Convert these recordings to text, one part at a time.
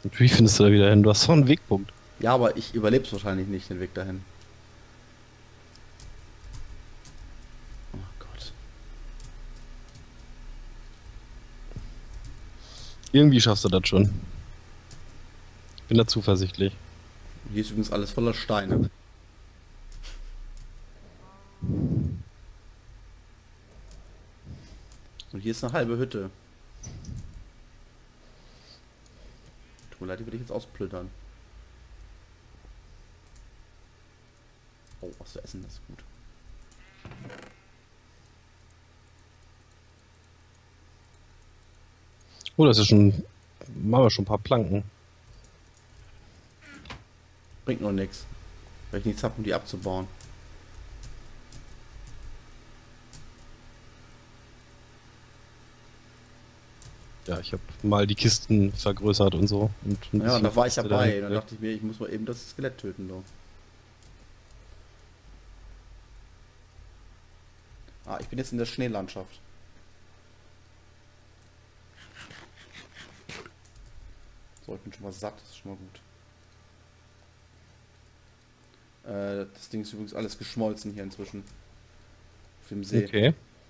Wie findest du da wieder hin? Du hast so einen Wegpunkt. Ja, aber ich überlebe es wahrscheinlich nicht, den Weg dahin. Oh Gott. Irgendwie schaffst du das schon. Ich bin da zuversichtlich. Hier ist übrigens alles voller Steine. Und hier ist eine halbe Hütte. Tut mir leid, die würde ich jetzt ausplündern. Oh, was zu essen, das ist gut. Oh, das ist schon. Machen wir schon ein paar Planken. Bringt nur nichts, weil ich nichts habe, um die abzubauen. Ja, ich habe mal die Kisten vergrößert und so. Und ein Ja, und bisschen da war ich Kiste dabei. dahin. Dann dachte ich mir, ich muss mal eben das Skelett töten. So. Ah, ich bin jetzt in der Schneelandschaft. So, ich bin schon mal satt, das ist schon mal gut. Das Ding ist übrigens alles geschmolzen hier inzwischen. Auf dem See. Okay.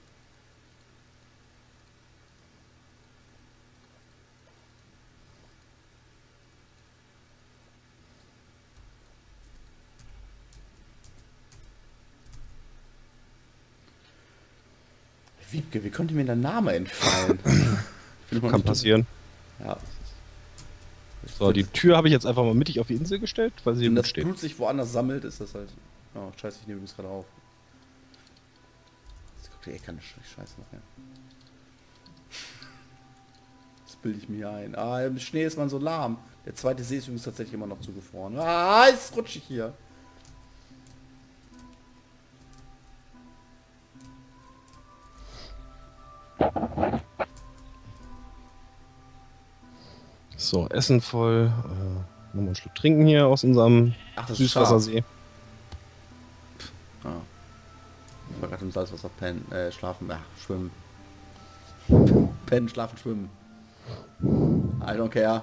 Wiebke, wie konnte mir der Name entfallen? Ich bin immer Kann nicht dumm. passieren. Ja. So, die Tür habe ich jetzt einfach mal mittig auf die Insel gestellt, weil sie hier Wenn gut das steht. Blut sich woanders sammelt, ist das halt. Oh, scheiße, ich nehme übrigens gerade auf. Jetzt guckt ihr eh keine Scheiße nachher. Das bilde ich mir ein. Ah, im Schnee ist man so lahm. Der zweite See ist übrigens tatsächlich immer noch zugefroren. Ah, ist rutschig hier. So, Essen voll. Nochmal einen Schluck trinken hier aus unserem Ach, das ist Süßwassersee. Ah, ich war gerade im Salzwasser pennen, schlafen, schwimmen. Pennen, schlafen, schwimmen. I don't care.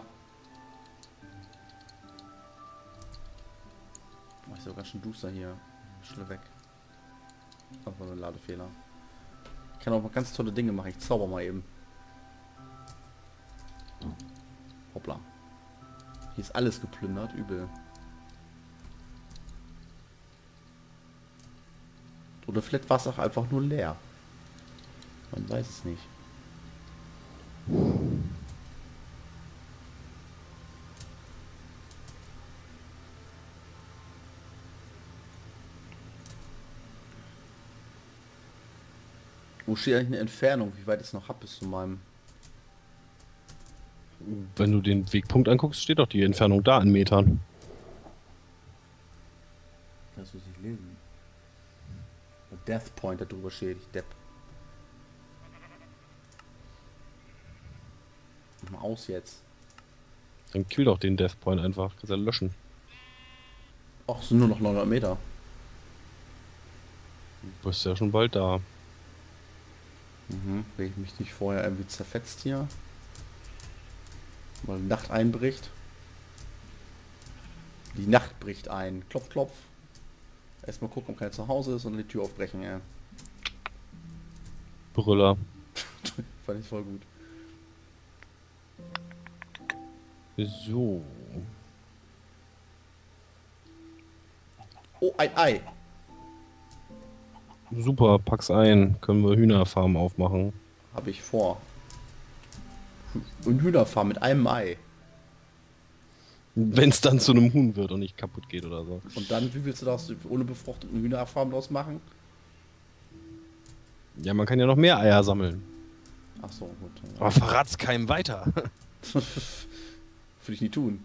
Oh, ist sogar schon duster hier. Schnell weg. Das war ein Ladefehler. Ich kann auch mal ganz tolle Dinge machen. Ich zauber mal eben. Hoppla. Hier ist alles geplündert. Übel. Oder vielleicht war es auch einfach nur leer. Man weiß es nicht. Wo steht eigentlich eine Entfernung? Wie weit ich es noch habe bis zu meinem... Wenn du den Wegpunkt anguckst, steht doch die Entfernung da in Metern. Das muss ich lesen. Death Point da drüber steht. Ich Depp. Mach mal aus jetzt. Dann kill doch den Death Point einfach. Kannst ja löschen. Ach, es sind nur noch 900 Meter. Du bist ja schon bald da. Mhm. Wenn ich mich nicht vorher irgendwie zerfetzt hier. Weil die Nacht einbricht. Die Nacht bricht ein. Klopf, klopf. Erstmal gucken, ob keiner zu Hause ist und die Tür aufbrechen, ja. Brüller. Fand ich voll gut. So. Oh, ein Ei. Super, pack's ein. Können wir Hühnerfarm aufmachen. Habe ich vor. Und Hühnerfarm mit einem Ei. Wenn es dann zu einem Huhn wird und nicht kaputt geht oder so. Und dann, wie willst du das ohne befruchteten Hühnerfarm draus machen? Ja, man kann ja noch mehr Eier sammeln. Ach so, gut. Aber verrat's keinem weiter. Würde ich nie tun.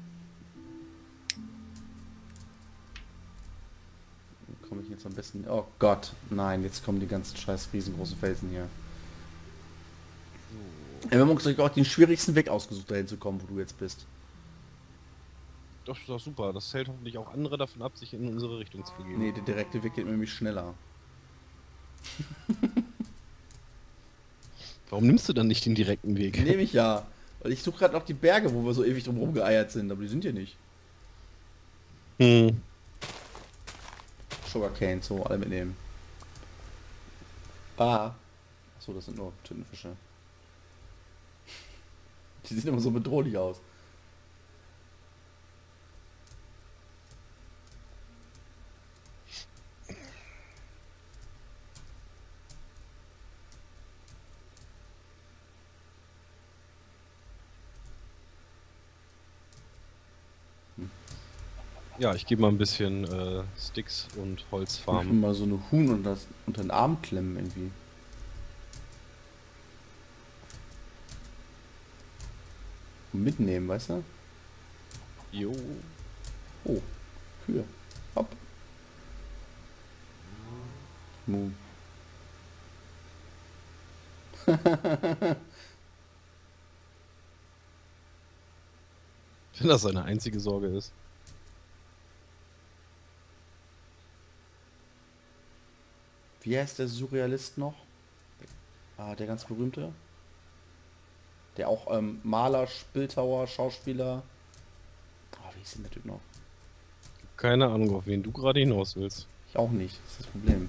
Wo komme ich jetzt am besten? Oh Gott, nein, jetzt kommen die ganzen scheiß riesengroßen Felsen hier. Ja, wir haben uns auch den schwierigsten Weg ausgesucht, dahin zu kommen, wo du jetzt bist. Das ist doch super. Das hält hoffentlich auch andere davon ab, sich in unsere Richtung zu begeben. Nee, der direkte Weg geht nämlich schneller. Warum nimmst du dann nicht den direkten Weg? Nehme ich ja. Weil ich suche gerade noch die Berge, wo wir so ewig drum rumgeeiert sind, aber die sind hier nicht. Hm. Sugarcane, so, alle mitnehmen. Ah. Achso, das sind nur Tintenfische. Die sehen immer so bedrohlich aus. Ja, ich gebe mal ein bisschen Sticks und Holz Ich farmen. will mal so eine Huhn unter den Arm klemmen irgendwie. Und mitnehmen, weißt du? Jo. Oh, Kühe. Hopp. Mu. Wenn das seine einzige Sorge ist. Wie heißt der Surrealist noch? Ah, der ganz berühmte. Der auch Maler, Bildhauer, Schauspieler. Oh, wie ist denn der Typ noch? Keine Ahnung, auf wen du gerade hinaus willst. Ich auch nicht, das ist das Problem.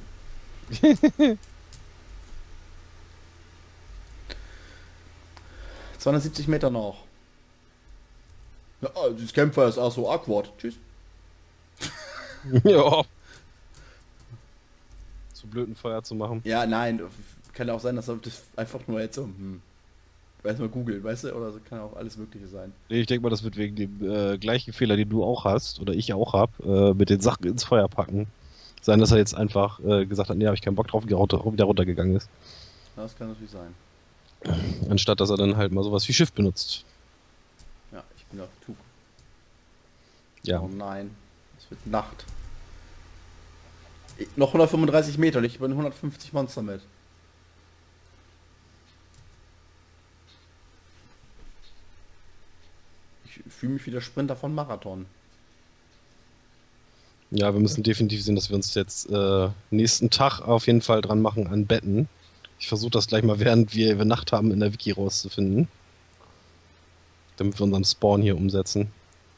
270 Meter noch. Ja, dieses Campfire ist auch so awkward. Tschüss. Ja. Zu blöd ein Feuer zu machen. Ja, nein, kann ja auch sein, dass er das einfach nur jetzt so, erstmal googeln, weißt du, oder so kann auch alles Mögliche sein. Nee, ich denke mal, das wird wegen dem gleichen Fehler, den du auch hast, oder ich auch hab, mit den Sachen ins Feuer packen. Sein, dass er jetzt einfach gesagt hat, nee, habe ich keinen Bock drauf, wieder runtergegangen ist. Ja, das kann natürlich sein. Anstatt dass er dann halt mal sowas wie Schiff benutzt. Ja, ich bin auf Tug. Ja. Oh nein, es wird Nacht. Noch 135 Meter und ich bin 150 Monster mit. Ich fühle mich wie der Sprinter von Marathon. Ja, wir müssen definitiv sehen, dass wir uns jetzt nächsten Tag auf jeden Fall dran machen an Betten. Ich versuche das gleich mal, während wir Nacht haben, in der Wiki rauszufinden. Damit wir unseren Spawn hier umsetzen.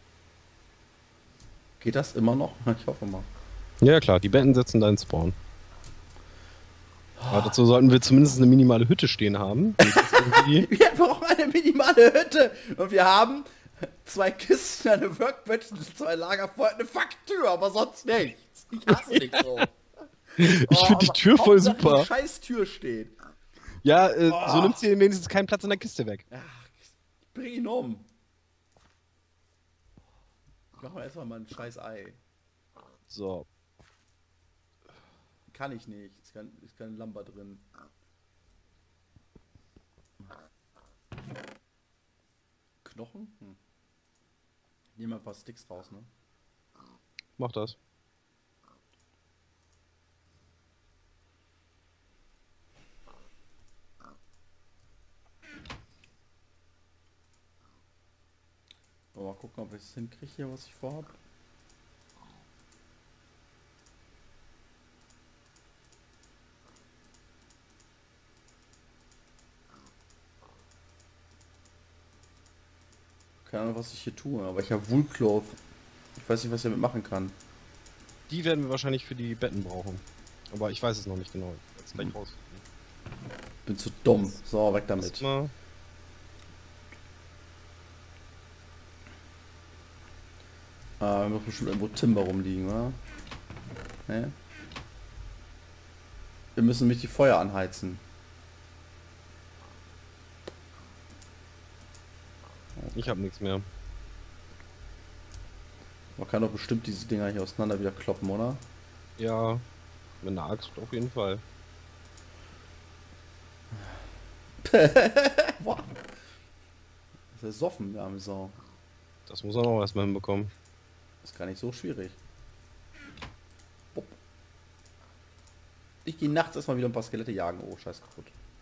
Geht das immer noch? Ich hoffe mal. Ja, klar, die Betten setzen deinen Spawn. Aber dazu sollten wir zumindest eine minimale Hütte stehen haben. damit das irgendwie- Wir brauchen eine minimale Hütte. Und wir haben 2 Kisten, eine Workbench, 2 Lagerfeuer, eine Facktür, aber sonst nichts. Ich hasse dich so. Ich finde die Tür voll super. Die scheiß Tür steht. Ja, so nimmt sie wenigstens keinen Platz in der Kiste weg. Ach, ich bring ihn um. Machen wir erstmal mal ein scheiß Ei. So. Kann ich nicht. Ist kein Lamper drin. Knochen? Nehmen wir ein paar Sticks raus, ne? Mach das. Mal gucken, ob ich es hinkriege hier, was ich vorhab. Keine Ahnung, was ich hier tue, aber ich habe Woolcloth. Ich weiß nicht, was ich damit machen kann. Die werden wir wahrscheinlich für die Betten brauchen. Aber ich weiß es noch nicht genau. Jetzt gleich rausfinden. Bin zu dumm. So, weg damit. Erstmal. Wir müssen bestimmt irgendwo Timber rumliegen, oder? Ne? Wir müssen nämlich die Feuer anheizen. Ich habe nichts mehr. Man kann doch bestimmt diese Dinger hier auseinander wieder kloppen, oder? Ja, mit einer Axt auf jeden Fall. Boah. Das ist soffen, der arme Sau. Das muss er noch erstmal hinbekommen. Ist gar nicht so schwierig. Bupp. Ich gehe nachts erstmal wieder ein paar Skelette jagen. Oh, scheiß kaputt.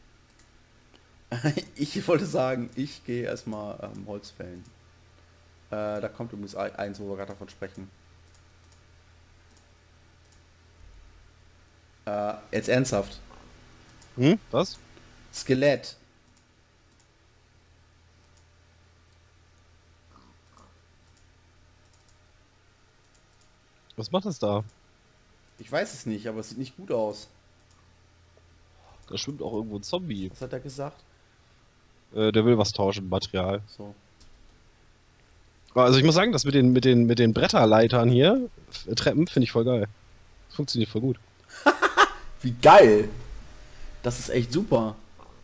Ich wollte sagen, ich gehe erstmal Holz fällen. Da kommt übrigens eins, wo wir gerade davon sprechen. Jetzt ernsthaft. Hm? Was? Skelett. Was macht das da? Ich weiß es nicht, aber es sieht nicht gut aus. Da schwimmt auch irgendwo ein Zombie. Was hat er gesagt? Der will was tauschen, Material. So. Also ich muss sagen, das mit den Bretterleitern hier, Treppen, finde ich voll geil. Das funktioniert voll gut. Wie geil! Das ist echt super.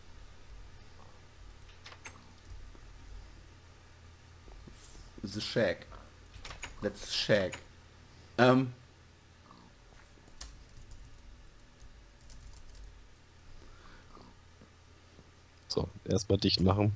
The Shack. Let's Shack. So, erstmal dicht machen.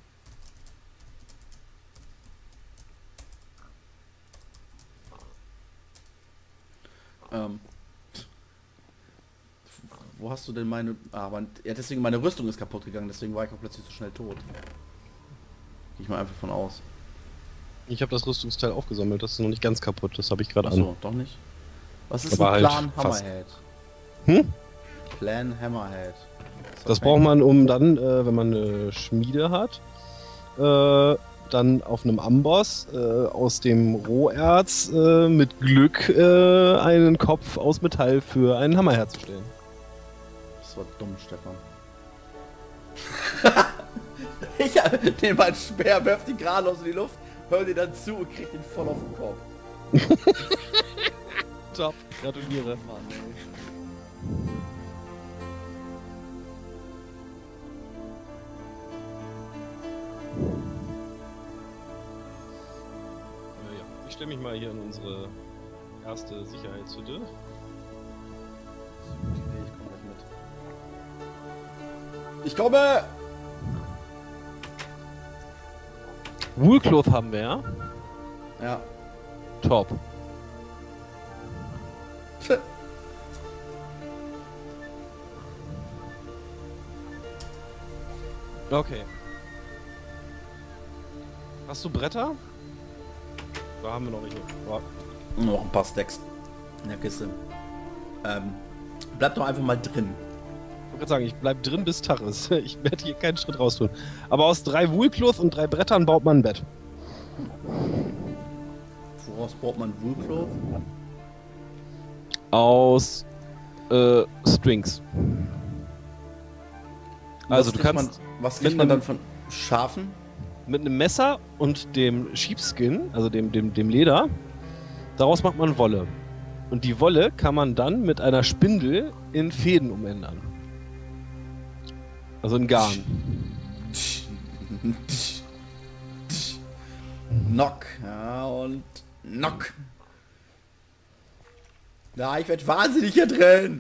Wo hast du denn meine... ja, deswegen meine Rüstung ist kaputt gegangen, deswegen war ich auch plötzlich so schnell tot. Gehe ich mal einfach von aus. Ich habe das Rüstungsteil aufgesammelt, das ist noch nicht ganz kaputt, das habe ich gerade an. Achso, doch nicht. Was ist Aber ein halt Plan fast. Hammerhead? Hm? Plan Hammerhead. Das braucht man, um dann, wenn man eine Schmiede hat, dann auf einem Amboss aus dem Roherz mit Glück einen Kopf aus Metall für einen Hammer herzustellen. Das war dumm, Stefan. Ich nehme meinen Speer, werf die gerade aus in die Luft, hör dir dann zu und krieg den voll auf den Kopf. Top, gratuliere. Mann, ey. Ja, ich stelle mich mal hier in unsere erste Sicherheitshütte. Ich komme! Woolcloth haben wir, ja? Ja. Top. Okay. Hast du Bretter? Da haben wir noch welche. Ja. Noch ein paar Stacks in der Kiste. Bleib doch einfach mal drin. Ich wollte gerade sagen, ich bleib drin bis Tag ist. Ich werde hier keinen Schritt raus tun. Aber aus 3 Woolcloth und 3 Brettern baut man ein Bett. Woraus baut man Woolcloth? Aus Strings. Also du kannst Was kriegt man dann von Schafen? mit einem Messer und dem Sheepskin, also dem Leder, daraus macht man Wolle. Und die Wolle kann man dann mit einer Spindel in Fäden umändern. Also in Garn. Knock. Ja, und Knock. Ja, ich werd wahnsinnig hier drin.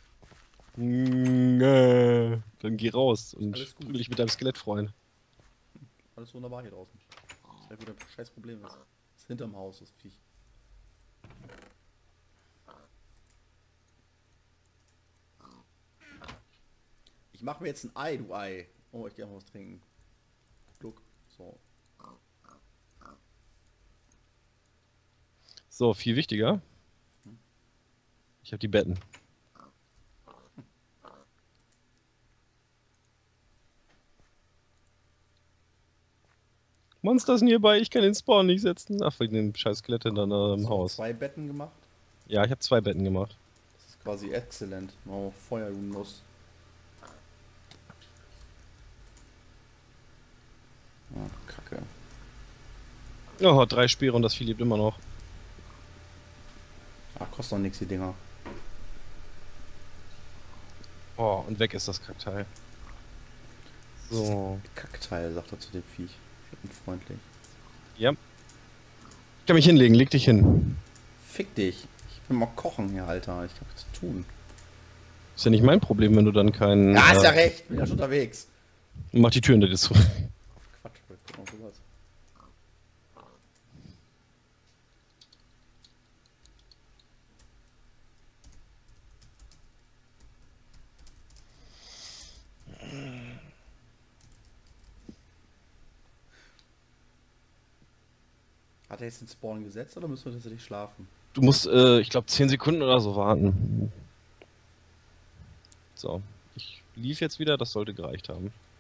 Dann geh raus und Alles gut. prügel dich mit deinem Skelettfreund. Alles wunderbar hier draußen. Das wäre wieder ein scheiß Problem. Das ist hinterm Haus, das Viech. Ich mache mir jetzt ein Ei, du Ei. Oh, ich gehe mal was trinken. Gluck. So. So, viel wichtiger. Ich habe die Betten. Monsters hierbei, ich kann den Spawn nicht setzen. Ach, wegen dem scheiß Skelett in deinem Haus. 2 Betten gemacht. Ja, ich habe 2 Betten gemacht. Das ist quasi exzellent. Oh, Feuernuss. Oh, Kacke. Oh, 3 Speere und das Vieh lebt immer noch. Ach, kostet doch nix, die Dinger. Oh, und weg ist das Kackteil. So. Kackteil, sagt er zu dem Viech. Unfreundlich. Ja. Ich kann mich hinlegen, leg dich hin. Fick dich. Ich will mal kochen hier, Alter. Ich hab was zu tun. Ist ja nicht mein Problem, wenn du dann keinen... Ja, hast ja recht. Bin ja schon unterwegs. Mach die Tür hinter dir zu. Quatsch, guck mal sowas. Hat er jetzt den Spawn gesetzt oder müssen wir tatsächlich schlafen? Du musst, ich glaube, 10 Sekunden oder so warten. So. Ich lief jetzt wieder, das sollte gereicht haben.